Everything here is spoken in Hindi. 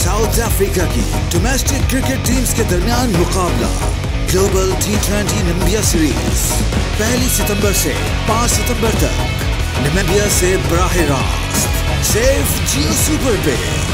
साउथ अफ्रीका की डोमेस्टिक क्रिकेट टीम्स के दरमियान मुकाबला ग्लोबल T20 नामीबिया सीरीज 1 सितंबर से 5 सितंबर तक नामीबिया से बराह रास्त सिर्फ जियो सुपर पे।